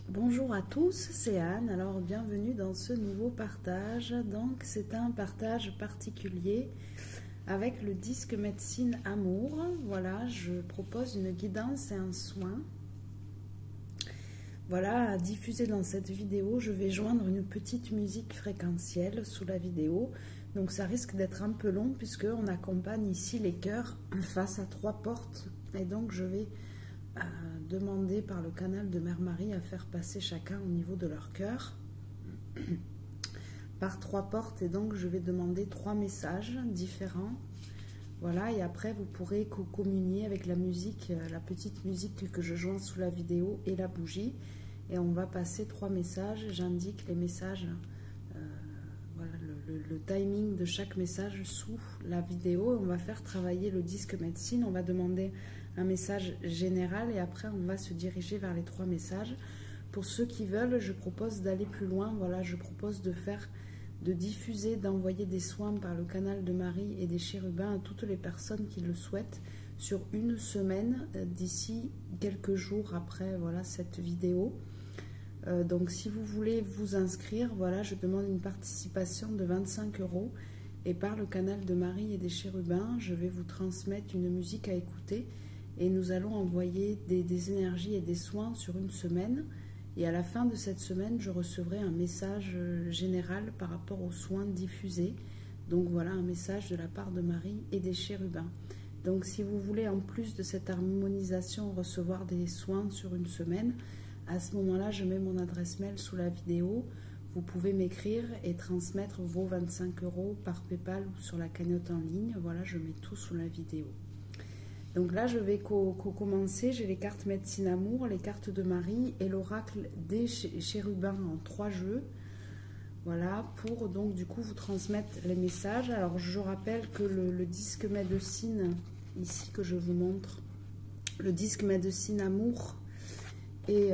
Bonjour à tous, c'est Anne. Alors bienvenue dans ce nouveau partage. Donc c'est un partage particulier avec le disque médecine amour. Voilà, je propose une guidance et un soin. Voilà, à diffuser dans cette vidéo, je vais joindre une petite musique fréquentielle sous la vidéo. Donc ça risque d'être un peu long puisque on accompagne ici les cœurs face à 3 portes. Et donc je vais demander par le canal de Mère Marie à faire passer chacun au niveau de leur cœur par 3 portes, et donc je vais demander 3 messages différents. Voilà, et après vous pourrez communier avec la musique, la petite musique que je joins sous la vidéo et la bougie, et on va passer 3 messages. J'indique les messages, voilà, le timing de chaque message sous la vidéo, et on va faire travailler le disque médecine. On va demander un message général et après on va se diriger vers les 3 messages. Pour ceux qui veulent, je propose d'aller plus loin. Voilà, je propose de diffuser, d'envoyer des soins par le canal de Marie et des chérubins à toutes les personnes qui le souhaitent sur une semaine, d'ici quelques jours après voilà cette vidéo. Donc si vous voulez vous inscrire, voilà, je demande une participation de 25 €, et par le canal de Marie et des chérubins, je vais vous transmettre une musique à écouter. Et nous allons envoyer des énergies et des soins sur une semaine. Et à la fin de cette semaine, je recevrai un message général par rapport aux soins diffusés. Donc voilà, un message de la part de Marie et des chérubins. Donc si vous voulez, en plus de cette harmonisation, recevoir des soins sur une semaine, à ce moment-là, je mets mon adresse mail sous la vidéo. Vous pouvez m'écrire et transmettre vos 25 € par PayPal ou sur la cagnotte en ligne. Voilà, je mets tout sous la vidéo. Donc là, je vais commencer. J'ai les cartes médecine amour, les cartes de Marie et l'oracle des chérubins en 3 jeux. Voilà, pour donc du coup vous transmettre les messages. Alors je rappelle que le disque médecine, ici que je vous montre, le disque médecine amour et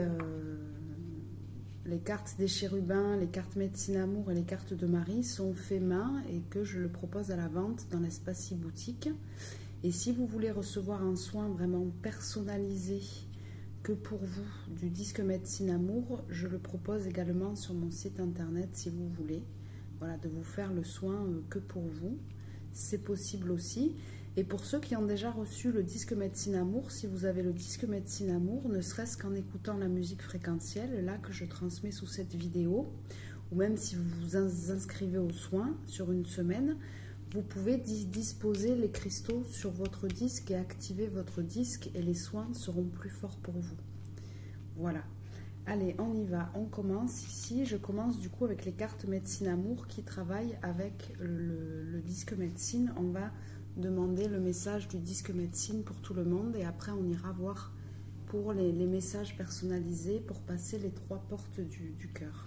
les cartes des chérubins, les cartes médecine amour et les cartes de Marie sont faits main et que je le propose à la vente dans l'espace e-boutique. Et si vous voulez recevoir un soin vraiment personnalisé que pour vous du disque médecine amour, je le propose également sur mon site internet si vous voulez. Voilà, de vous faire le soin que pour vous. C'est possible aussi. Et pour ceux qui ont déjà reçu le disque médecine amour, si vous avez le disque médecine amour, ne serait-ce qu'en écoutant la musique fréquentielle, là que je transmets sous cette vidéo, ou même si vous vous inscrivez aux soins sur une semaine, vous pouvez disposer les cristaux sur votre disque et activer votre disque, et les soins seront plus forts pour vous. Voilà. Allez, on y va. On commence ici. Je commence du coup avec les cartes médecine amour qui travaillent avec le disque médecine. On va demander le message du disque médecine pour tout le monde, et après on ira voir pour les messages personnalisés pour passer les 3 portes du cœur.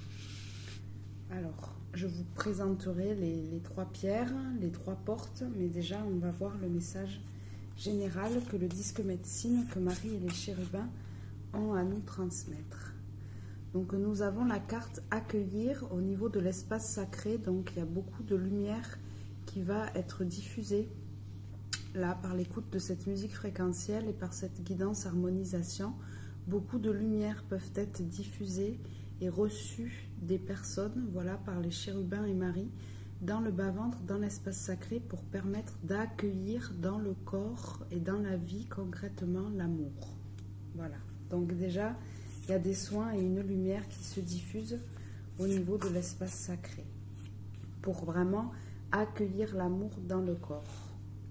Alors, je vous présenterai les 3 pierres, les 3 portes, mais déjà on va voir le message général que le disque médecine, que Marie et les chérubins ont à nous transmettre. Donc nous avons la carte accueillir au niveau de l'espace sacré. Donc il y a beaucoup de lumière qui va être diffusée là par l'écoute de cette musique fréquentielle et par cette guidance harmonisation. Beaucoup de lumière peuvent être diffusées et reçues des personnes, voilà, par les chérubins et Marie dans le bas-ventre, dans l'espace sacré, pour permettre d'accueillir dans le corps et dans la vie concrètement l'amour. Voilà, donc déjà il y a des soins et une lumière qui se diffusent au niveau de l'espace sacré pour vraiment accueillir l'amour dans le corps.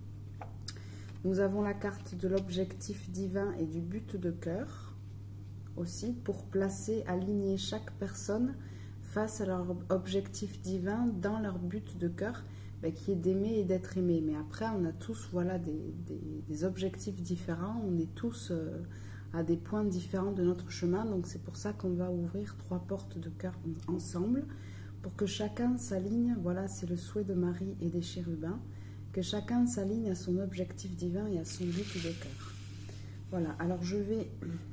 Nous avons la carte de l'objectif divin et du but de cœur aussi, pour placer, aligner chaque personne face à leur objectif divin dans leur but de cœur, qui est d'aimer et d'être aimé. Mais après, on a tous, voilà, des objectifs différents, on est tous à des points différents de notre chemin, donc c'est pour ça qu'on va ouvrir 3 portes de cœur ensemble, pour que chacun s'aligne. Voilà, c'est le souhait de Marie et des chérubins, que chacun s'aligne à son objectif divin et à son but de cœur. Voilà, alors je vais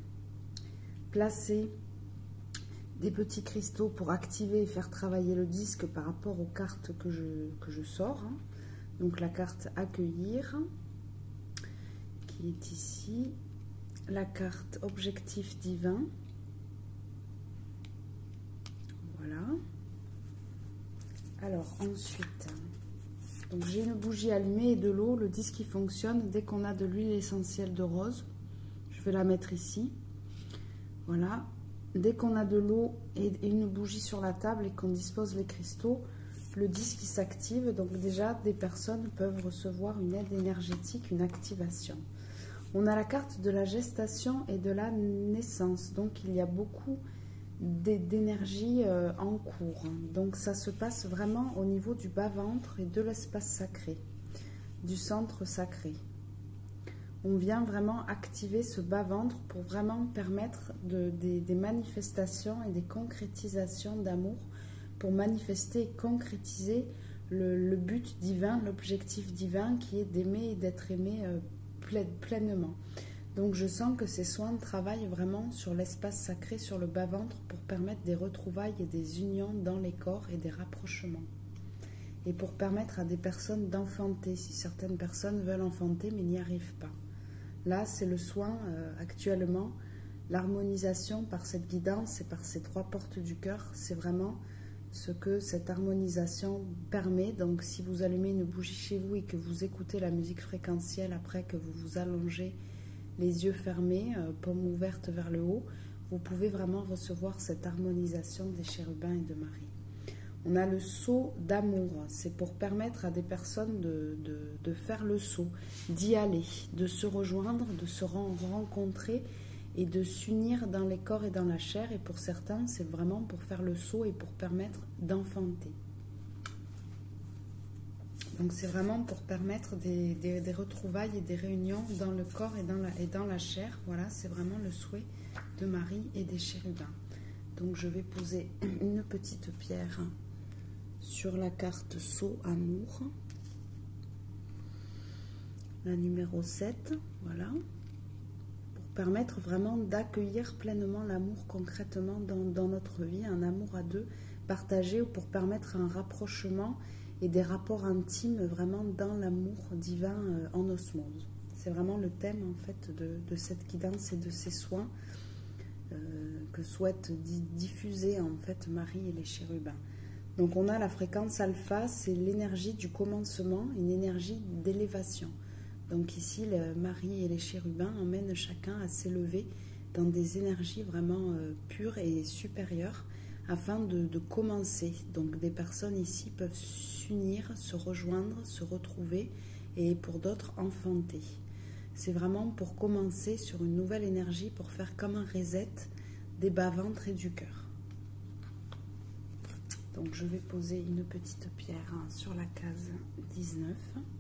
placer des petits cristaux pour activer et faire travailler le disque par rapport aux cartes que je sors. Donc la carte accueillir qui est ici, la carte objectif divin Voilà. Alors ensuite, donc j'ai une bougie allumée et de l'eau. Le disque qui fonctionne dès qu'on a de l'huile essentielle de rose. Je vais la mettre ici. Voilà. Dès qu'on a de l'eau et une bougie sur la table et qu'on dispose les cristaux, le disque s'active. Donc déjà, des personnes peuvent recevoir une aide énergétique, une activation. On a la carte de la gestation et de la naissance. Donc il y a beaucoup d'énergie en cours. Donc ça se passe vraiment au niveau du bas-ventre et de l'espace sacré, du centre sacré. On vient vraiment activer ce bas-ventre pour vraiment permettre des manifestations et des concrétisations d'amour, pour manifester et concrétiser le but divin, l'objectif divin qui est d'aimer et d'être aimé pleinement. Donc je sens que ces soins travaillent vraiment sur l'espace sacré, sur le bas-ventre, pour permettre des retrouvailles et des unions dans les corps et des rapprochements. Et pour permettre à des personnes d'enfanter, si certaines personnes veulent enfanter mais n'y arrivent pas. Là, c'est le soin actuellement, l'harmonisation par cette guidance et par ces 3 portes du cœur, c'est vraiment ce que cette harmonisation permet. Donc si vous allumez une bougie chez vous et que vous écoutez la musique fréquentielle après que vous vous allongez les yeux fermés, paume ouverte vers le haut, vous pouvez vraiment recevoir cette harmonisation des chérubins et de Marie. On a le saut d'amour, c'est pour permettre à des personnes de faire le saut, d'y aller, de se rejoindre, de se rencontrer et de s'unir dans les corps et dans la chair. Et pour certains, c'est vraiment pour faire le saut et pour permettre d'enfanter. Donc c'est vraiment pour permettre des retrouvailles et des réunions dans le corps et dans la chair. Voilà, c'est vraiment le souhait de Marie et des chérubins. Donc je vais poser une petite pierre sur la carte Saut Amour. La numéro 7, voilà. Pour permettre vraiment d'accueillir pleinement l'amour concrètement dans notre vie, un amour à deux partagé, ou pour permettre un rapprochement et des rapports intimes vraiment dans l'amour divin en osmose. C'est vraiment le thème en fait de cette guidance et de ces soins que souhaitent diffuser en fait Marie et les chérubins. Donc on a la fréquence alpha, c'est l'énergie du commencement, une énergie d'élévation. Donc ici, Marie et les chérubins emmènent chacun à s'élever dans des énergies vraiment pures et supérieures, afin de commencer. Donc des personnes ici peuvent s'unir, se rejoindre, se retrouver, et pour d'autres enfanter. C'est vraiment pour commencer sur une nouvelle énergie, pour faire comme un reset des bas-ventres et du cœur. Donc je vais poser une petite pierre sur la case 19.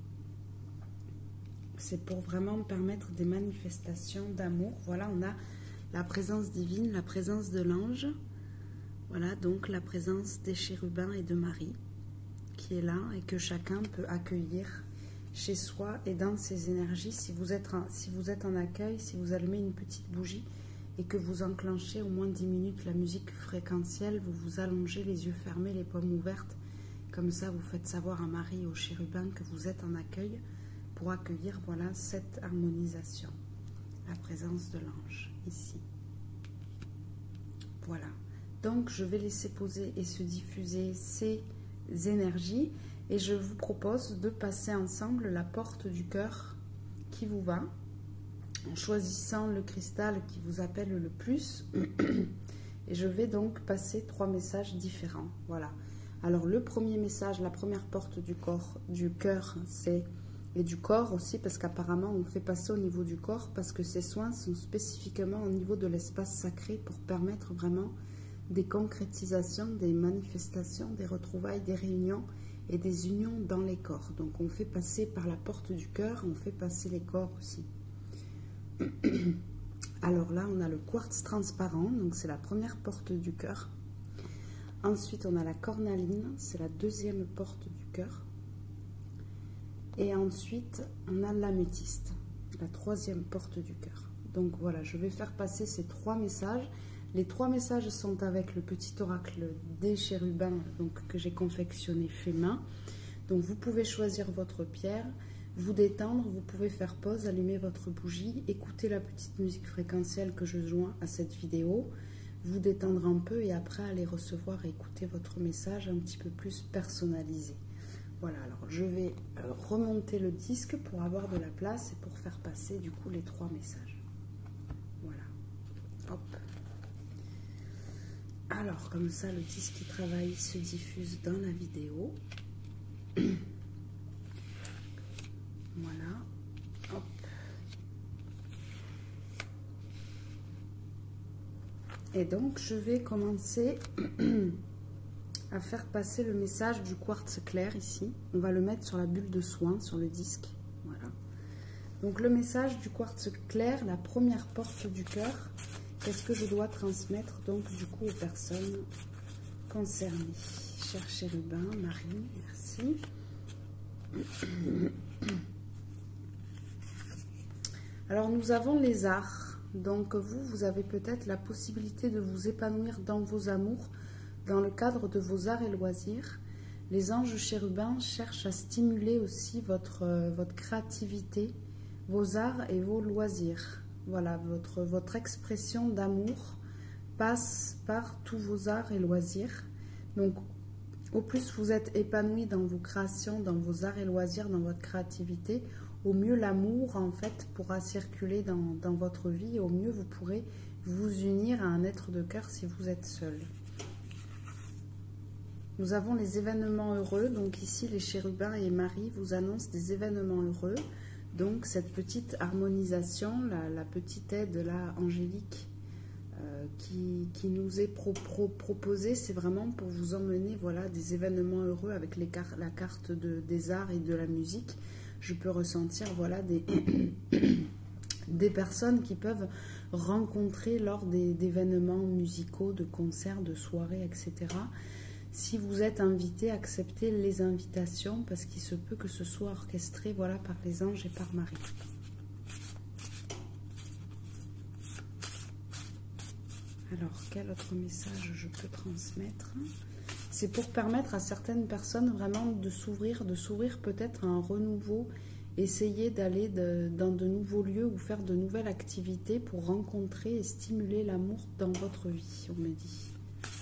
C'est pour vraiment permettre des manifestations d'amour. Voilà, on a la présence divine, la présence de l'ange. Voilà donc la présence des chérubins et de Marie qui est là et que chacun peut accueillir chez soi et dans ses énergies. Si vous êtes en accueil, si vous allumez une petite bougie et que vous enclenchez au moins 10 minutes la musique fréquentielle, vous vous allongez les yeux fermés, les paumes ouvertes. Comme ça, vous faites savoir à Marie et aux chérubins que vous êtes en accueil pour accueillir voilà, cette harmonisation. La présence de l'ange ici. Voilà. Donc, je vais laisser poser et se diffuser ces énergies et je vous propose de passer ensemble la porte du cœur qui vous va, en choisissant le cristal qui vous appelle le plus. Et je vais donc passer 3 messages différents. Voilà. Alors, le premier message, la première porte du cœur, c'est... et du corps aussi, parce qu'apparemment, on fait passer au niveau du corps, parce que ces soins sont spécifiquement au niveau de l'espace sacré pour permettre vraiment des concrétisations, des manifestations, des retrouvailles, des réunions et des unions dans les corps. Donc on fait passer par la porte du cœur, on fait passer les corps aussi. Alors là, on a le quartz transparent, donc c'est la première porte du cœur. Ensuite, on a la cornaline, c'est la deuxième porte du cœur. Et ensuite, on a l'améthyste, la troisième porte du cœur. Donc voilà, je vais faire passer ces 3 messages. Les 3 messages sont avec le petit oracle des chérubins donc, que j'ai confectionné fait main. Donc vous pouvez choisir votre pierre, vous détendre, vous pouvez faire pause, allumer votre bougie, écouter la petite musique fréquentielle que je joins à cette vidéo. vous détendre un peu et après aller recevoir et écouter votre message un petit peu plus personnalisé. Voilà, alors je vais remonter le disque pour avoir de la place et pour faire passer du coup les 3 messages. Voilà, hop. Alors comme ça le disque qui travaille se diffuse dans la vidéo. Voilà, hop. Et donc je vais commencer à faire passer le message du quartz clair ici. On va le mettre sur la bulle de soin, sur le disque. Voilà. Donc le message du quartz clair, la première porte du cœur, qu'est-ce que je dois transmettre donc du coup aux personnes concernées? Cher chérubin, Marie, merci. Alors nous avons les arts. Donc vous avez peut-être la possibilité de vous épanouir dans vos amours, dans le cadre de vos arts et loisirs. Les anges chérubins cherchent à stimuler aussi votre créativité, vos arts et vos loisirs. Voilà, votre expression d'amour passe par tous vos arts et loisirs. Donc, au plus vous êtes épanoui dans vos créations, dans vos arts et loisirs, dans votre créativité, au mieux l'amour, en fait, pourra circuler dans votre vie. Et au mieux, vous pourrez vous unir à un être de cœur si vous êtes seul. Nous avons les événements heureux. Donc ici, les chérubins et Marie vous annoncent des événements heureux. Donc cette petite harmonisation, la petite aide là, angélique qui nous est proposée, c'est vraiment pour vous emmener voilà, des événements heureux avec la carte des arts et de la musique. Je peux ressentir voilà, des personnes qui peuvent rencontrer lors d'événements musicaux, de concerts, de soirées, etc. Si vous êtes invité, acceptez les invitations parce qu'il se peut que ce soit orchestré voilà, par les anges et par Marie. Alors, quel autre message je peux transmettre? C'est pour permettre à certaines personnes vraiment de s'ouvrir peut-être à un renouveau, essayer d'aller dans de nouveaux lieux ou faire de nouvelles activités pour rencontrer et stimuler l'amour dans votre vie, on me dit.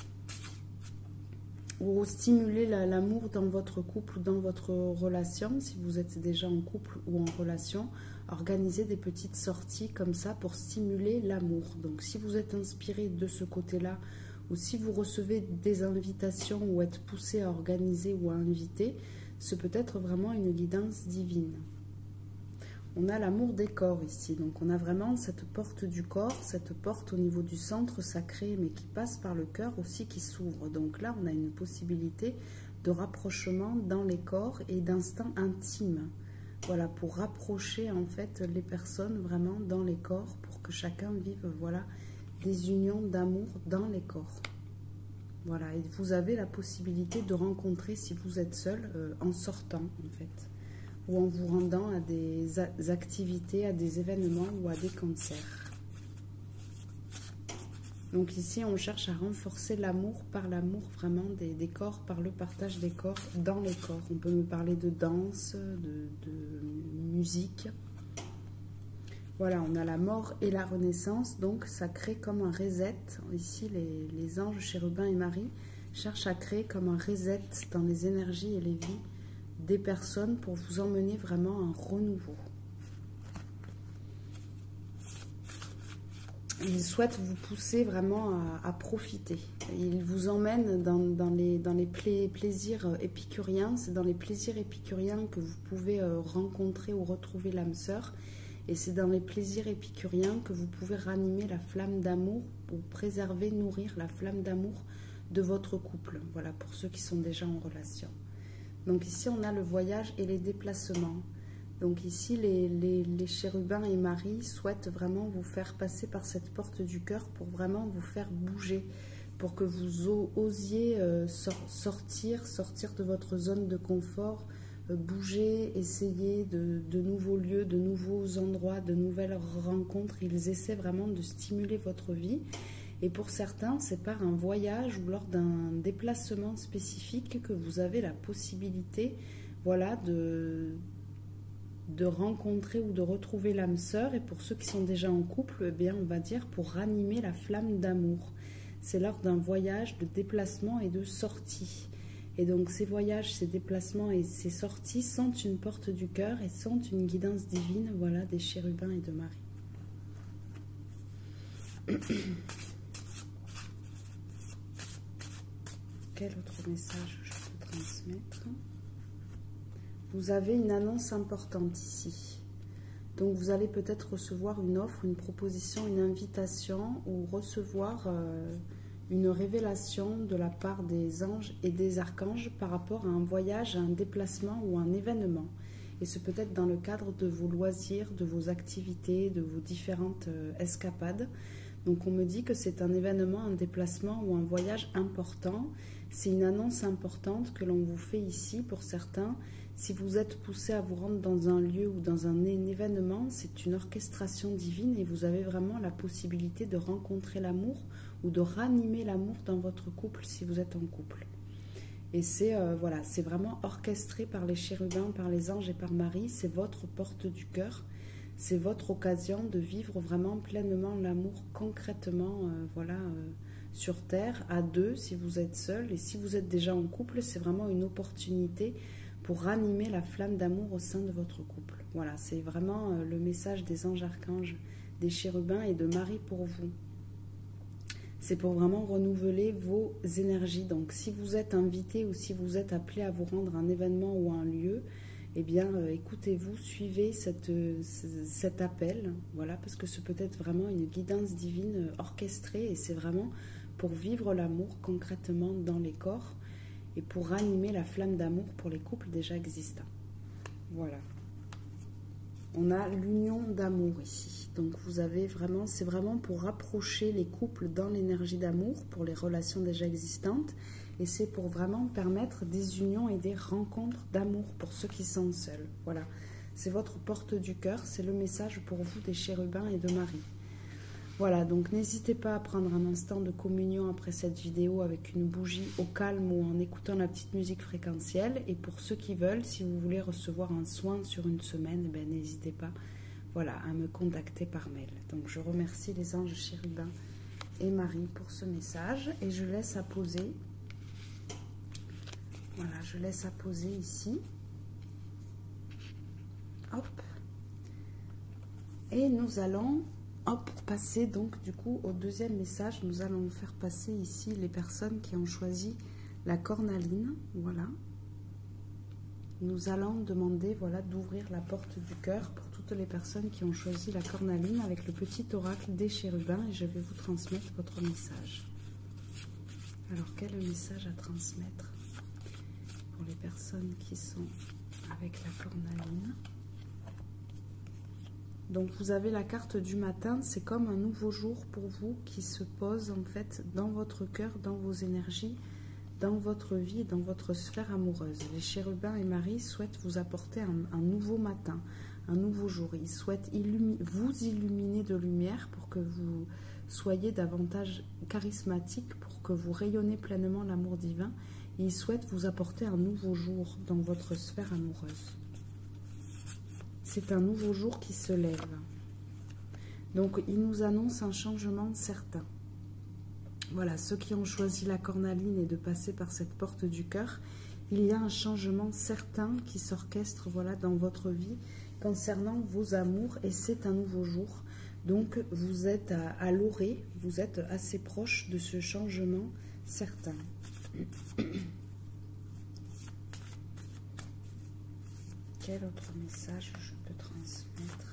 Ou stimuler l'amour dans votre couple ou dans votre relation, si vous êtes déjà en couple ou en relation, organisez des petites sorties comme ça pour stimuler l'amour. Donc si vous êtes inspiré de ce côté-là, ou si vous recevez des invitations ou êtes poussé à organiser ou à inviter, ce peut être vraiment une guidance divine. On a l'amour des corps ici, donc on a vraiment cette porte du corps, cette porte au niveau du centre sacré, mais qui passe par le cœur aussi, qui s'ouvre. Donc là, on a une possibilité de rapprochement dans les corps et d'instant intime. Voilà, pour rapprocher en fait les personnes vraiment dans les corps, pour que chacun vive voilà, des unions d'amour dans les corps. Voilà, et vous avez la possibilité de rencontrer, si vous êtes seul, en sortant en fait, ou en vous rendant à des activités, à des événements ou à des concerts. Donc ici, on cherche à renforcer l'amour par l'amour vraiment des corps, par le partage des corps dans les corps. On peut me parler de danse, de musique. Voilà, on a la mort et la renaissance, donc ça crée comme un reset. Ici, les anges, chérubins et Marie cherchent à créer comme un reset dans les énergies et les vies des personnes pour vous emmener vraiment un renouveau. Ils souhaitent vous pousser vraiment à profiter. Ils vous emmènent dans les plaisirs épicuriens. C'est dans les plaisirs épicuriens que vous pouvez rencontrer ou retrouver l'âme sœur. Et c'est dans les plaisirs épicuriens que vous pouvez ranimer la flamme d'amour ou préserver, nourrir la flamme d'amour de votre couple. Voilà, pour ceux qui sont déjà en relation. Donc ici, on a le voyage et les déplacements. Donc ici, les chérubins et Marie souhaitent vraiment vous faire passer par cette porte du cœur pour vraiment vous faire bouger, pour que vous osiez sortir de votre zone de confort, bouger, essayer de nouveaux lieux, de nouveaux endroits, de nouvelles rencontres. Ils essaient vraiment de stimuler votre vie. Et pour certains, c'est par un voyage ou lors d'un déplacement spécifique que vous avez la possibilité voilà, de rencontrer ou de retrouver l'âme sœur. Et pour ceux qui sont déjà en couple, eh bien, on va dire pour ranimer la flamme d'amour. c'est lors d'un voyage de déplacement et de sortie. Et donc ces voyages, ces déplacements et ces sorties sont une porte du cœur et sont une guidance divine, voilà, des chérubins et de Marie. Quel autre message je peux transmettre? Vous avez une annonce importante ici. Donc vous allez peut-être recevoir une offre, une proposition, une invitation ou recevoir une révélation de la part des anges et des archanges par rapport à un voyage, à un déplacement ou un événement. Et ce peut être dans le cadre de vos loisirs, de vos activités, de vos différentes escapades. Donc on me dit que c'est un événement, un déplacement ou un voyage important. C'est une annonce importante que l'on vous fait ici pour certains. Si vous êtes poussé à vous rendre dans un lieu ou dans un événement, c'est une orchestration divine et vous avez vraiment la possibilité de rencontrer l'amour ou de ranimer l'amour dans votre couple si vous êtes en couple. Et c'est voilà, c'est vraiment orchestré par les chérubins, par les anges et par Marie. C'est votre porte du cœur. C'est votre occasion de vivre vraiment pleinement l'amour concrètement, voilà, sur terre, à deux, si vous êtes seul. Et si vous êtes déjà en couple, c'est vraiment une opportunité pour ranimer la flamme d'amour au sein de votre couple. Voilà, c'est vraiment le message des anges archanges, des chérubins et de Marie pour vous. C'est pour vraiment renouveler vos énergies. Donc, si vous êtes invité ou si vous êtes appelé à vous rendre à un événement ou à un lieu, eh bien, écoutez-vous, suivez cet appel, voilà, parce que ce peut être vraiment une guidance divine orchestrée et c'est vraiment pour vivre l'amour concrètement dans les corps et pour ranimer la flamme d'amour pour les couples déjà existants. Voilà. On a l'union d'amour ici. Donc vous avez vraiment, c'est vraiment pour rapprocher les couples dans l'énergie d'amour pour les relations déjà existantes. Et c'est pour vraiment permettre des unions et des rencontres d'amour pour ceux qui sont seuls. Voilà. C'est votre porte du cœur. C'est le message pour vous des chérubins et de Marie. Voilà, donc n'hésitez pas à prendre un instant de communion après cette vidéo avec une bougie au calme ou en écoutant la petite musique fréquentielle. Et pour ceux qui veulent, si vous voulez recevoir un soin sur une semaine, ben, n'hésitez pas, voilà, à me contacter par mail. Donc je remercie les anges chérubins et Marie pour ce message. Et je laisse à poser, voilà, je laisse à poser ici. Hop. Et nous allons... Hop, passer donc du coup au deuxième message. Nous allons faire passer ici les personnes qui ont choisi la cornaline. Voilà. Nous allons demander, voilà, d'ouvrir la porte du cœur pour toutes les personnes qui ont choisi la cornaline avec le petit oracle des chérubins et je vais vous transmettre votre message. Alors, quel est le message à transmettre pour les personnes qui sont avec la cornaline? Donc vous avez la carte du matin, c'est comme un nouveau jour pour vous qui se pose en fait dans votre cœur, dans vos énergies, dans votre vie, dans votre sphère amoureuse. Les chérubins et Marie souhaitent vous apporter un nouveau matin, un nouveau jour. Ils souhaitent vous illuminer de lumière pour que vous soyez davantage charismatique, pour que vous rayonnez pleinement l'amour divin. Et ils souhaitent vous apporter un nouveau jour dans votre sphère amoureuse. C'est un nouveau jour qui se lève. Donc, il nous annonce un changement certain. Voilà, ceux qui ont choisi la cornaline et de passer par cette porte du cœur, il y a un changement certain qui s'orchestre, voilà, dans votre vie concernant vos amours et c'est un nouveau jour. Donc, vous êtes à l'orée, vous êtes assez proche de ce changement certain. Quel autre message je peux transmettre?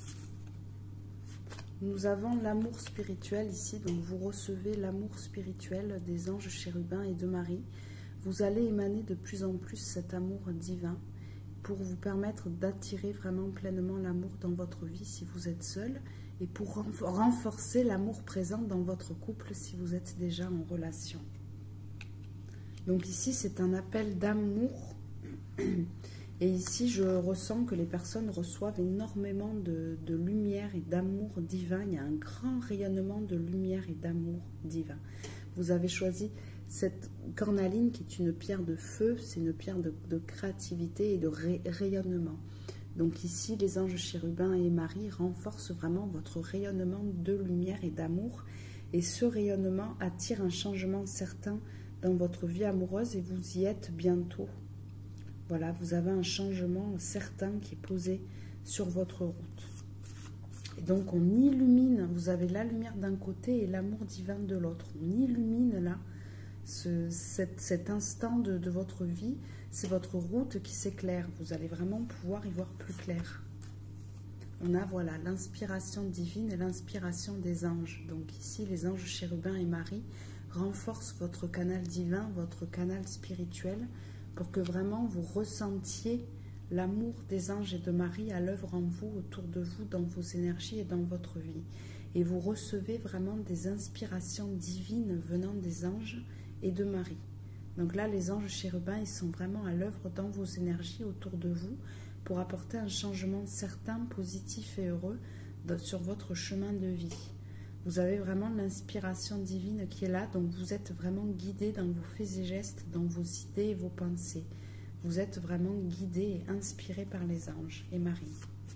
Nous avons l'amour spirituel ici, donc vous recevez l'amour spirituel des anges chérubins et de Marie. Vous allez émaner de plus en plus cet amour divin pour vous permettre d'attirer vraiment pleinement l'amour dans votre vie si vous êtes seul et pour renforcer l'amour présent dans votre couple si vous êtes déjà en relation. Donc ici, c'est un appel d'amour. Et ici, je ressens que les personnes reçoivent énormément de lumière et d'amour divin. Il y a un grand rayonnement de lumière et d'amour divin. Vous avez choisi cette cornaline qui est une pierre de feu. C'est une pierre de créativité et de rayonnement. Donc ici, les anges chérubins et Marie renforcent vraiment votre rayonnement de lumière et d'amour. Et ce rayonnement attire un changement certain dans votre vie amoureuse et vous y êtes bientôt. Voilà, vous avez un changement certain qui est posé sur votre route. Et donc on illumine, vous avez la lumière d'un côté et l'amour divin de l'autre. On illumine là cet instant de votre vie, c'est votre route qui s'éclaire. Vous allez vraiment pouvoir y voir plus clair. On a voilà l'inspiration divine et l'inspiration des anges. Donc ici les anges chérubins et Marie renforcent votre canal divin, votre canal spirituel, pour que vraiment vous ressentiez l'amour des anges et de Marie à l'œuvre en vous, autour de vous, dans vos énergies et dans votre vie. Et vous recevez vraiment des inspirations divines venant des anges et de Marie. Donc là, les anges chérubins, ils sont vraiment à l'œuvre dans vos énergies autour de vous pour apporter un changement certain, positif et heureux sur votre chemin de vie. Vous avez vraiment l'inspiration divine qui est là, donc vous êtes vraiment guidé dans vos faits et gestes, dans vos idées et vos pensées. Vous êtes vraiment guidé et inspiré par les anges et Marie.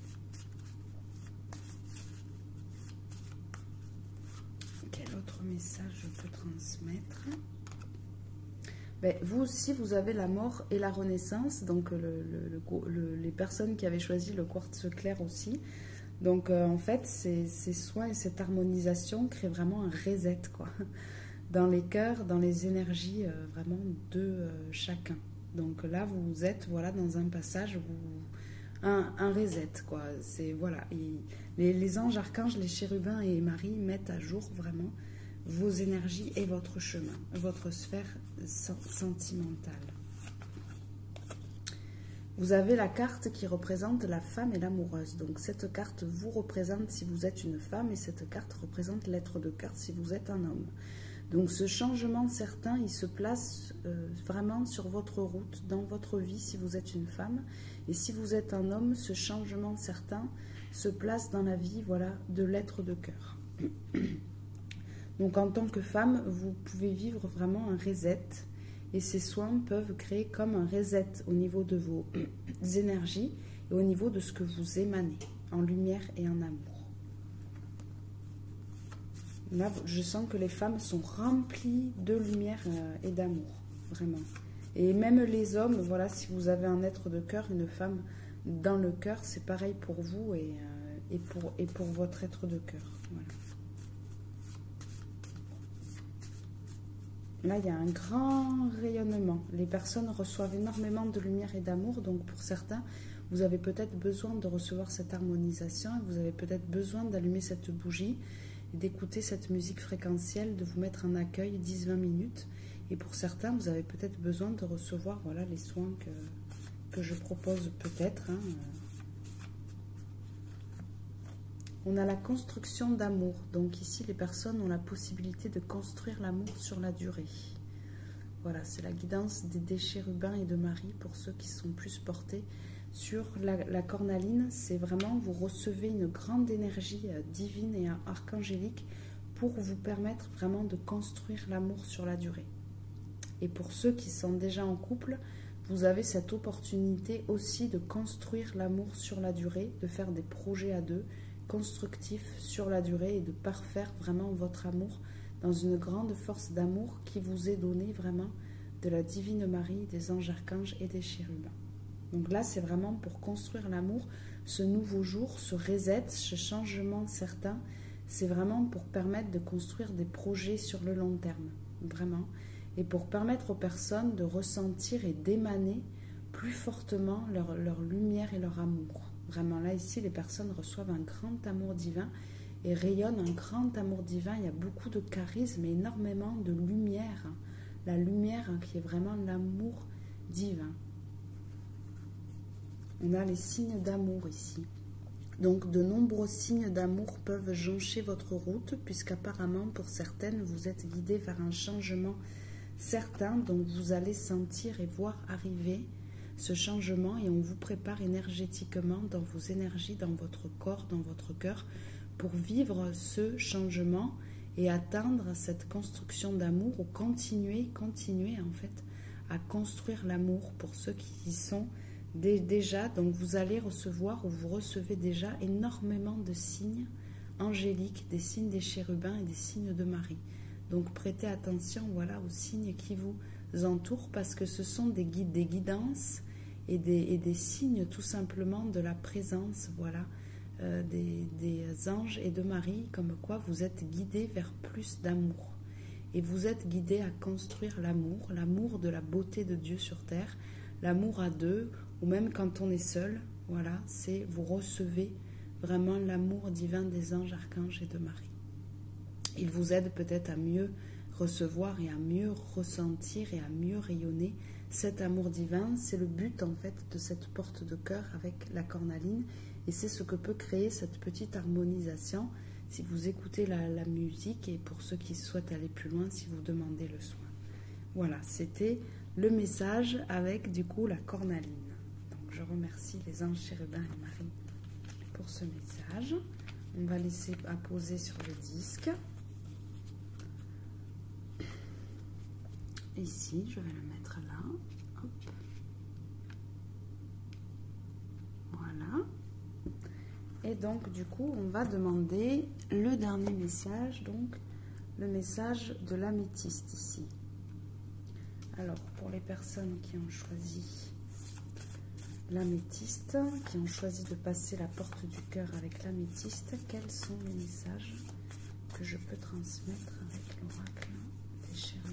Quel autre message je peux transmettre? Ben, vous aussi, vous avez la mort et la renaissance, donc les personnes qui avaient choisi le quartz clair aussi. Donc en fait, ces soins et cette harmonisation créent vraiment un reset, quoi, dans les cœurs, dans les énergies vraiment de chacun. Donc là, vous êtes voilà, dans un passage, un reset, quoi. C'est voilà, les anges, archanges, les chérubins et Marie mettent à jour vraiment vos énergies et votre chemin, votre sphère sentimentale. Vous avez la carte qui représente la femme et l'amoureuse. Donc cette carte vous représente si vous êtes une femme et cette carte représente l'être de cœur si vous êtes un homme. Donc ce changement certain, il se place vraiment sur votre route, dans votre vie si vous êtes une femme. Et si vous êtes un homme, ce changement certain se place dans la vie voilà, de l'être de cœur. Donc en tant que femme, vous pouvez vivre vraiment un reset. Et ces soins peuvent créer comme un reset au niveau de vos énergies et au niveau de ce que vous émanez en lumière et en amour. Là, je sens que les femmes sont remplies de lumière et d'amour, vraiment. Et même les hommes, voilà, si vous avez un être de cœur, une femme dans le cœur, c'est pareil pour vous et pour votre être de cœur. Voilà. Là, il y a un grand rayonnement. Les personnes reçoivent énormément de lumière et d'amour. Donc, pour certains, vous avez peut-être besoin de recevoir cette harmonisation. Vous avez peut-être besoin d'allumer cette bougie, d'écouter cette musique fréquentielle, de vous mettre en accueil 10-20 minutes. Et pour certains, vous avez peut-être besoin de recevoir voilà, les soins que je propose peut-être. Hein. On a la construction d'amour. Donc ici, les personnes ont la possibilité de construire l'amour sur la durée. Voilà, c'est la guidance des chérubins et de Marie pour ceux qui sont plus portés sur la cornaline. C'est vraiment, vous recevez une grande énergie divine et archangélique pour vous permettre vraiment de construire l'amour sur la durée. Et pour ceux qui sont déjà en couple, vous avez cette opportunité aussi de construire l'amour sur la durée, de faire des projets à deux, constructif sur la durée et de parfaire vraiment votre amour dans une grande force d'amour qui vous est donnée vraiment de la Divine Marie, des anges archanges et des chérubins. Donc là, c'est vraiment pour construire l'amour, ce nouveau jour, ce reset, ce changement certain, c'est vraiment pour permettre de construire des projets sur le long terme, vraiment, et pour permettre aux personnes de ressentir et d'émaner plus fortement leur lumière et leur amour. Vraiment, là, ici, les personnes reçoivent un grand amour divin et rayonnent un grand amour divin. Il y a beaucoup de charisme et énormément de lumière. La lumière qui est vraiment l'amour divin. On a les signes d'amour ici. Donc, de nombreux signes d'amour peuvent joncher votre route, puisqu'apparemment, pour certaines, vous êtes guidés vers un changement certain, donc vous allez sentir et voir arriver ce changement et on vous prépare énergétiquement dans vos énergies, dans votre corps, dans votre cœur pour vivre ce changement et atteindre cette construction d'amour ou continuer en fait à construire l'amour pour ceux qui y sont déjà. Donc vous allez recevoir ou vous recevez déjà énormément de signes angéliques, des signes des chérubins et des signes de Marie. Donc prêtez attention, voilà, aux signes qui vous entourent, parce que ce sont des guides, des guidances et des signes tout simplement de la présence, voilà, des anges et de Marie, comme quoi vous êtes guidés vers plus d'amour. Et vous êtes guidés à construire l'amour de la beauté de Dieu sur terre, l'amour à deux, ou même quand on est seul, voilà, c'est vous recevez vraiment l'amour divin des anges, archanges et de Marie. Il vous aide peut-être à mieux recevoir et à mieux ressentir et à mieux rayonner cet amour divin. C'est le but en fait de cette porte de cœur avec la cornaline, et c'est ce que peut créer cette petite harmonisation si vous écoutez la musique, et pour ceux qui souhaitent aller plus loin, si vous demandez le soin. Voilà, c'était le message avec du coup la cornaline. Donc je remercie les anges chérubins et Marie pour ce message. On va laisser apposer sur le disque. Ici, je vais le mettre là. Hop. Voilà. Et donc, du coup, on va demander le dernier message, donc le message de l'améthyste ici. Alors, pour les personnes qui ont choisi l'améthyste, qui ont choisi de passer la porte du cœur avec l'améthyste, quels sont les messages que je peux transmettre avec l'oracle des chérubins?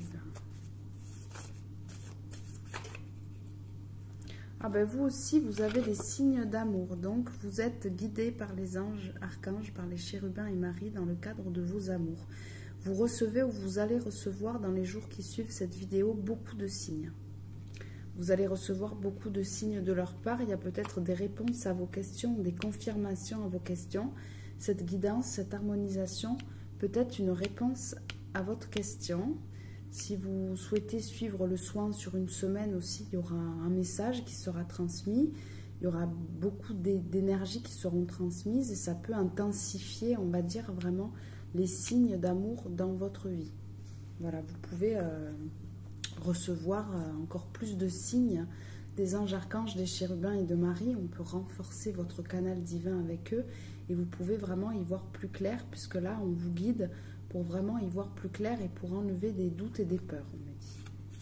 Ah ben vous aussi, vous avez des signes d'amour, donc vous êtes guidés par les anges, archanges, par les chérubins et Marie dans le cadre de vos amours. Vous recevez ou vous allez recevoir dans les jours qui suivent cette vidéo beaucoup de signes. Vous allez recevoir beaucoup de signes de leur part. Il y a peut-être des réponses à vos questions, des confirmations à vos questions. Cette guidance, cette harmonisation, peut-être une réponse à votre question. Si vous souhaitez suivre le soin sur une semaine aussi, il y aura un message qui sera transmis. Il y aura beaucoup d'énergie qui seront transmises et ça peut intensifier, on va dire, vraiment les signes d'amour dans votre vie. Voilà, vous pouvez recevoir encore plus de signes des anges archanges, des chérubins et de Marie. On peut renforcer votre canal divin avec eux et vous pouvez vraiment y voir plus clair, puisque là, on vous guide pour vraiment y voir plus clair et pour enlever des doutes et des peurs, on me dit.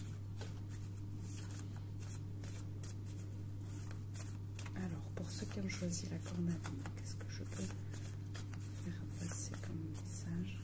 Alors, pour ceux qui ont choisi la cornaline, qu'est-ce que je peux faire passer comme message?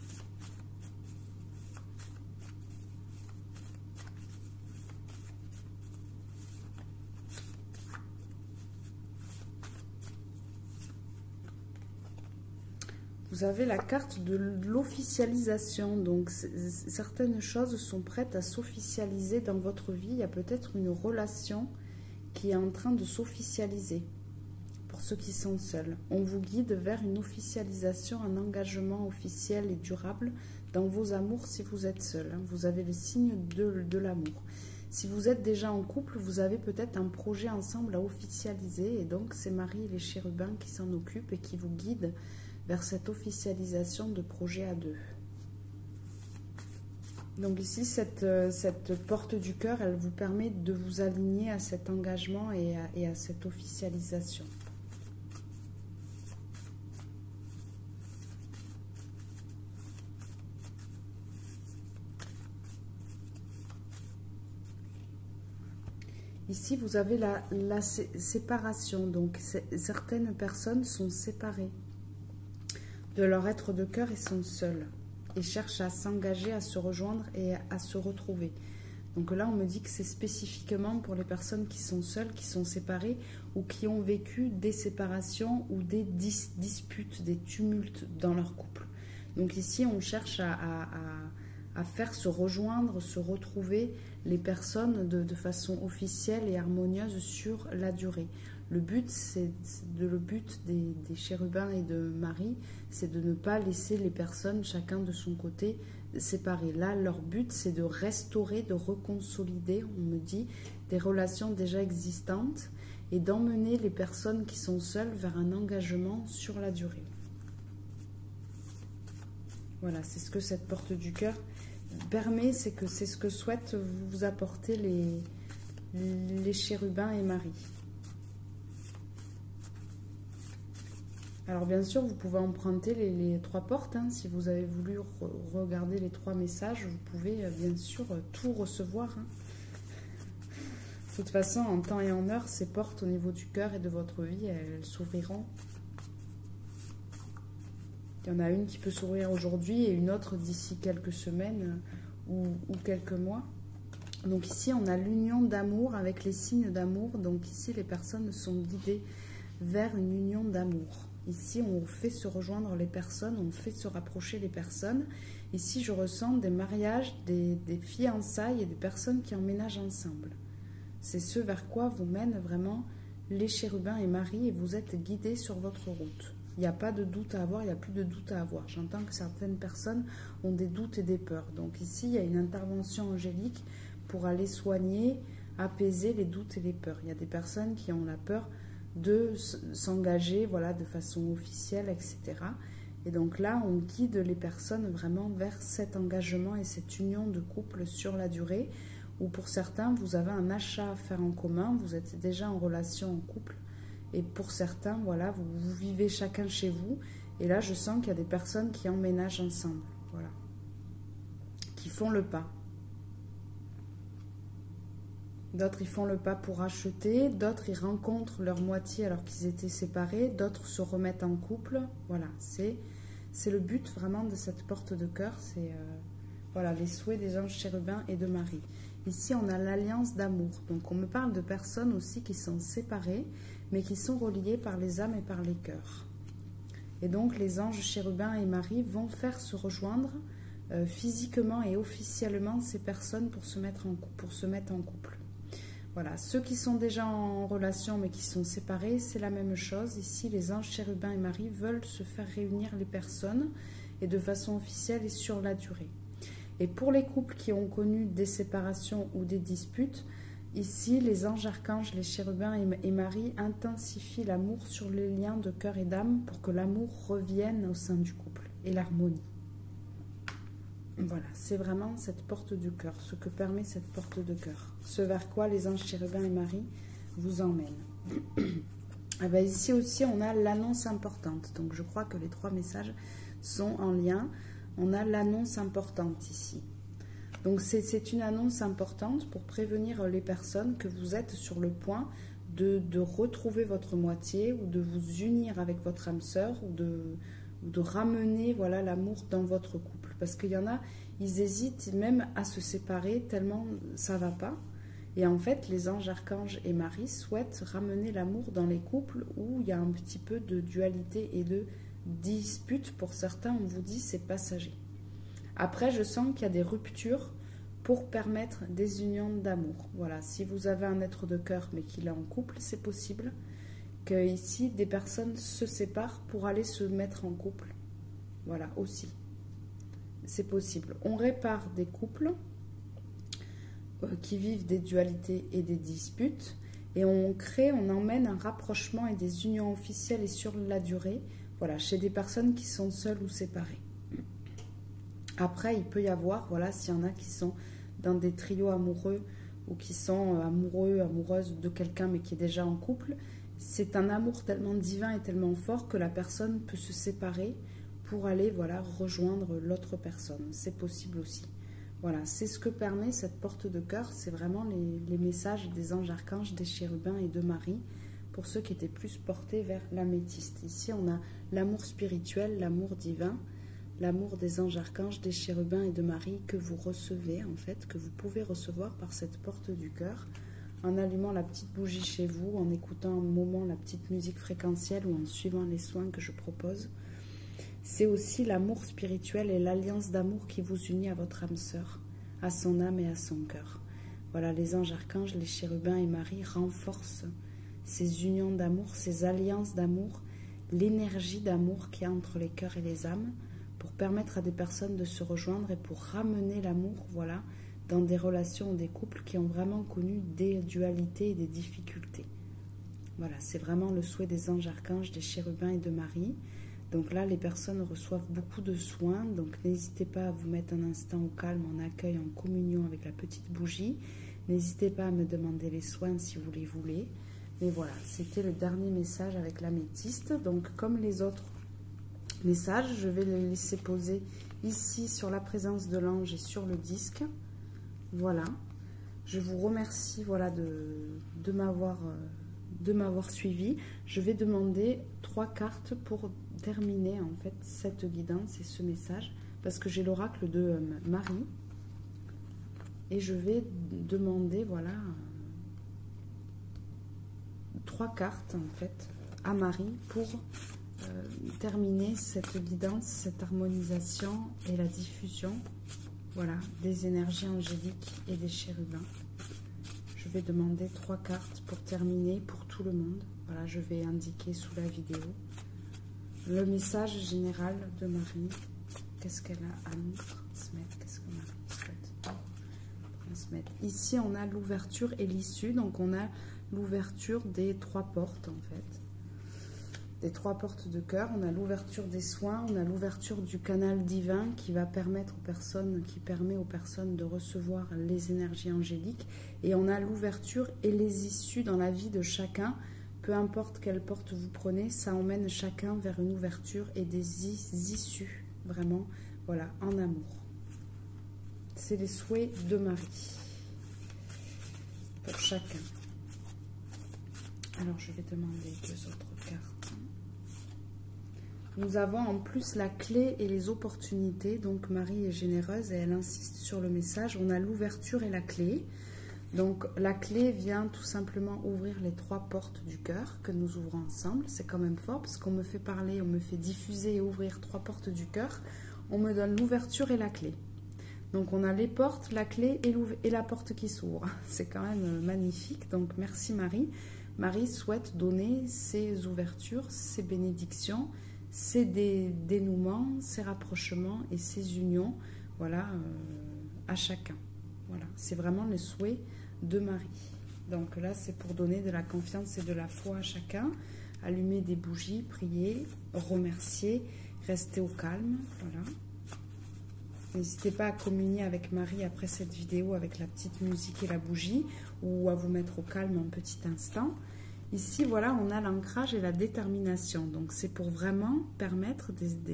Vous avez la carte de l'officialisation, donc certaines choses sont prêtes à s'officialiser dans votre vie. Il y a peut-être une relation qui est en train de s'officialiser pour ceux qui sont seuls. On vous guide vers une officialisation, un engagement officiel et durable dans vos amours si vous êtes seul. Vous avez le signe de l'amour. Si vous êtes déjà en couple, vous avez peut-être un projet ensemble à officialiser, et donc c'est Marie et les chérubins qui s'en occupent et qui vous guident vers cette officialisation de projet à deux. Donc ici, cette porte du cœur, elle vous permet de vous aligner à cet engagement et à cette officialisation. Ici, vous avez la séparation. Donc, certaines personnes sont séparées de leur être de cœur et sont seuls et cherchent à s'engager, à se rejoindre et à se retrouver. Donc là, on me dit que c'est spécifiquement pour les personnes qui sont seules, qui sont séparées ou qui ont vécu des séparations ou des disputes, des tumultes dans leur couple. Donc ici, on cherche à faire se rejoindre, se retrouver les personnes de façon officielle et harmonieuse sur la durée. Le but des chérubins et de Marie, c'est de ne pas laisser les personnes, chacun de son côté, séparées. Là, leur but, c'est de restaurer, de reconsolider, on me dit, des relations déjà existantes et d'emmener les personnes qui sont seules vers un engagement sur la durée. Voilà, c'est ce que cette porte du cœur permet, c'est ce que souhaitent vous apporter les chérubins et Marie. Alors bien sûr, vous pouvez emprunter les 3 portes. Hein. Si vous avez voulu regarder les 3 messages, vous pouvez bien sûr tout recevoir. Hein. De toute façon, en temps et en heure, ces portes au niveau du cœur et de votre vie, elles s'ouvriront. Il y en a une qui peut s'ouvrir aujourd'hui et une autre d'ici quelques semaines ou quelques mois. Donc ici, on a l'union d'amour avec les signes d'amour. Donc ici, les personnes sont guidées vers une union d'amour. Ici, on fait se rejoindre les personnes, on fait se rapprocher les personnes. Ici, je ressens des mariages, des fiançailles et des personnes qui emménagent ensemble. C'est ce vers quoi vous mènent vraiment les chérubins et Marie et vous êtes guidés sur votre route. Il n'y a pas de doute à avoir, il n'y a plus de doute à avoir. J'entends que certaines personnes ont des doutes et des peurs. Donc ici, il y a une intervention angélique pour aller soigner, apaiser les doutes et les peurs. Il y a des personnes qui ont la peur de s'engager, voilà, de façon officielle, etc. Et donc là, on guide les personnes vraiment vers cet engagement et cette union de couple sur la durée, où pour certains, vous avez un achat à faire en commun, vous êtes déjà en relation en couple, et pour certains, voilà, vous vivez chacun chez vous, et là, je sens qu'il y a des personnes qui emménagent ensemble, voilà, qui font le pas. D'autres, ils font le pas pour acheter, d'autres, ils rencontrent leur moitié alors qu'ils étaient séparés, d'autres se remettent en couple, voilà, c'est le but vraiment de cette porte de cœur, c'est voilà, les souhaits des anges chérubins et de Marie. Ici, on a l'alliance d'amour. Donc, on me parle de personnes aussi qui sont séparées, mais qui sont reliées par les âmes et par les cœurs. Et donc, les anges chérubins et Marie vont faire se rejoindre physiquement et officiellement ces personnes pour se mettre en couple. Voilà, ceux qui sont déjà en relation mais qui sont séparés, c'est la même chose. Ici, les anges chérubins et Marie veulent se faire réunir les personnes et de façon officielle et sur la durée. Et pour les couples qui ont connu des séparations ou des disputes, ici, les anges archanges, les chérubins et Marie intensifient l'amour sur les liens de cœur et d'âme pour que l'amour revienne au sein du couple et l'harmonie. Voilà, c'est vraiment cette porte du cœur, ce que permet cette porte de cœur. Ce vers quoi les anges chérubins et Marie vous emmènent. Et bien ici aussi, on a l'annonce importante. Donc, je crois que les 3 messages sont en lien. On a l'annonce importante ici. Donc, c'est une annonce importante pour prévenir les personnes que vous êtes sur le point de retrouver votre moitié ou de vous unir avec votre âme sœur ou de ramener, voilà, l'amour dans votre couple. Parce qu'il y en a, ils hésitent même à se séparer tellement ça ne va pas. Et en fait, les anges archanges et Marie souhaitent ramener l'amour dans les couples où il y a un petit peu de dualité et de dispute. Pour certains, on vous dit c'est passager. Après, je sens qu'il y a des ruptures pour permettre des unions d'amour. Voilà, si vous avez un être de cœur mais qu'il est en couple, c'est possible que ici des personnes se séparent pour aller se mettre en couple. Voilà, aussi. C'est possible. On répare des couples qui vivent des dualités et des disputes et on emmène un rapprochement et des unions officielles et sur la durée, voilà, chez des personnes qui sont seules ou séparées. Après, il peut y avoir, voilà, s'il y en a qui sont dans des trios amoureux ou qui sont amoureux, amoureuses de quelqu'un mais qui est déjà en couple, c'est un amour tellement divin et tellement fort que la personne peut se séparer pour aller, voilà, rejoindre l'autre personne. C'est possible aussi. Voilà, c'est ce que permet cette porte de cœur. C'est vraiment les messages des anges archanges, des chérubins et de Marie pour ceux qui étaient plus portés vers l'améthyste. Ici, on a l'amour spirituel, l'amour divin, l'amour des anges archanges, des chérubins et de Marie que vous recevez, en fait, que vous pouvez recevoir par cette porte du cœur, en allumant la petite bougie chez vous, en écoutant un moment la petite musique fréquentielle ou en suivant les soins que je propose. C'est aussi l'amour spirituel et l'alliance d'amour qui vous unit à votre âme sœur, à son âme et à son cœur. Voilà, les anges archanges, les chérubins et Marie renforcent ces unions d'amour, ces alliances d'amour, l'énergie d'amour qu'il y a entre les cœurs et les âmes, pour permettre à des personnes de se rejoindre et pour ramener l'amour, voilà, dans des relations ou des couples qui ont vraiment connu des dualités et des difficultés. Voilà, c'est vraiment le souhait des anges archanges, des chérubins et de Marie. Donc là, les personnes reçoivent beaucoup de soins, donc n'hésitez pas à vous mettre un instant au calme, en accueil, en communion avec la petite bougie. N'hésitez pas à me demander les soins si vous les voulez. Mais voilà, c'était le dernier message avec l'améthyste. Donc, comme les autres messages, je vais les laisser poser ici sur la présence de l'ange et sur le disque. Voilà. Je vous remercie, voilà, de m'avoir suivi. Je vais demander 3 cartes pour terminer en fait cette guidance et ce message, parce que j'ai l'oracle de Marie. Et je vais demander, voilà, 3 cartes en fait à Marie pour terminer cette guidance, cette harmonisation et la diffusion, voilà, des énergies angéliques et des chérubins. Je vais demander 3 cartes pour terminer pour tout le monde. Voilà, je vais indiquer sous la vidéo le message général de Marie. Qu'est-ce qu'elle a à nous transmettre? Qu'est-ce que Marie souhaite transmettre? Ici, on a l'ouverture et l'issue. Donc, on a l'ouverture des 3 portes, en fait. Des 3 portes de cœur. On a l'ouverture des soins. On a l'ouverture du canal divin qui va permettre aux personnes, qui permet aux personnes de recevoir les énergies angéliques. Et on a l'ouverture et les issues dans la vie de chacun. Peu importe quelle porte vous prenez, ça emmène chacun vers une ouverture et des issues. Vraiment, voilà, en amour. C'est les souhaits de Marie pour chacun. Alors, je vais demander 2 autres cartes. Nous avons en plus la clé et les opportunités. Donc, Marie est généreuse et elle insiste sur le message. On a l'ouverture et la clé. Donc, la clé vient tout simplement ouvrir les 3 portes du cœur que nous ouvrons ensemble. C'est quand même fort parce qu'on me fait parler, on me fait diffuser et ouvrir 3 portes du cœur. On me donne l'ouverture et la clé. Donc, on a les portes, la clé et la porte qui s'ouvre. C'est quand même magnifique. Donc, merci Marie. Marie souhaite donner ses ouvertures, ses bénédictions, ses dénouements, ses rapprochements et ses unions, voilà, à chacun. Voilà, c'est vraiment le souhait de Marie. Donc là, c'est pour donner de la confiance et de la foi à chacun. Allumer des bougies, prier, remercier, rester au calme. Voilà. N'hésitez pas à communier avec Marie après cette vidéo avec la petite musique et la bougie, ou à vous mettre au calme un petit instant. Ici, voilà, on a l'ancrage et la détermination. Donc, c'est pour vraiment permettre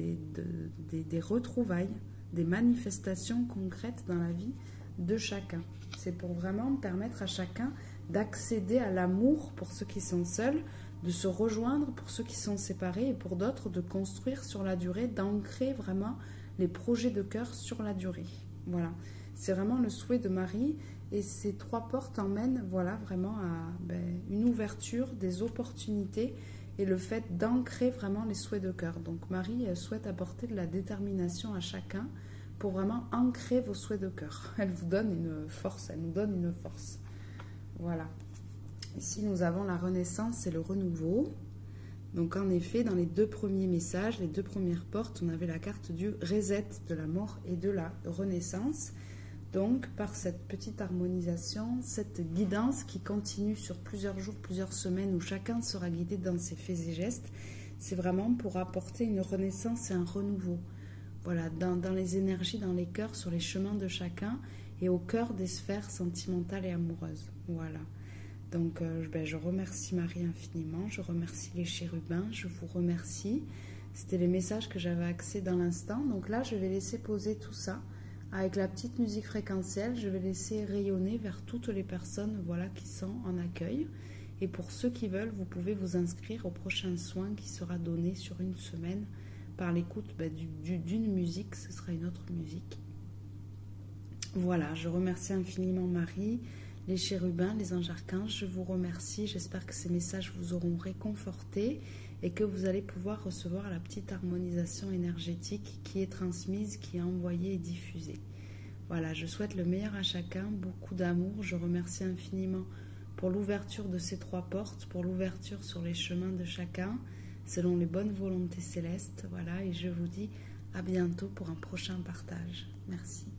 des retrouvailles, des manifestations concrètes dans la vie de chacun. C'est pour vraiment permettre à chacun d'accéder à l'amour pour ceux qui sont seuls, de se rejoindre pour ceux qui sont séparés et pour d'autres de construire sur la durée, d'ancrer vraiment les projets de cœur sur la durée. Voilà, c'est vraiment le souhait de Marie et ces 3 portes emmènent, voilà, vraiment à une ouverture, des opportunités et le fait d'ancrer vraiment les souhaits de cœur. Donc Marie souhaite apporter de la détermination à chacun pour vraiment ancrer vos souhaits de cœur. Elle vous donne une force, elle nous donne une force. Voilà. Ici, nous avons la renaissance et le renouveau. Donc, en effet, dans les 2 premiers messages, les 2 premières portes, on avait la carte du reset, de la mort et de la renaissance. Donc, par cette petite harmonisation, cette guidance qui continue sur plusieurs jours, plusieurs semaines, où chacun sera guidé dans ses faits et gestes, c'est vraiment pour apporter une renaissance et un renouveau. Voilà, dans les énergies, dans les cœurs, sur les chemins de chacun et au cœur des sphères sentimentales et amoureuses. Voilà. Donc, je remercie Marie infiniment, je remercie les chérubins, je vous remercie. C'était les messages que j'avais accès dans l'instant. Donc là, je vais laisser poser tout ça avec la petite musique fréquentielle. Je vais laisser rayonner vers toutes les personnes, voilà, qui sont en accueil. Et pour ceux qui veulent, vous pouvez vous inscrire au prochain soin qui sera donné sur une semaine par l'écoute d'une musique. Ce sera une autre musique. Voilà, je remercie infiniment Marie, les chérubins, les anges archanges, je vous remercie. J'espère que ces messages vous auront réconforté et que vous allez pouvoir recevoir la petite harmonisation énergétique qui est transmise, qui est envoyée et diffusée. Voilà, je souhaite le meilleur à chacun, beaucoup d'amour. Je remercie infiniment pour l'ouverture de ces 3 portes, pour l'ouverture sur les chemins de chacun, selon les bonnes volontés célestes. Voilà, et je vous dis à bientôt pour un prochain partage. Merci.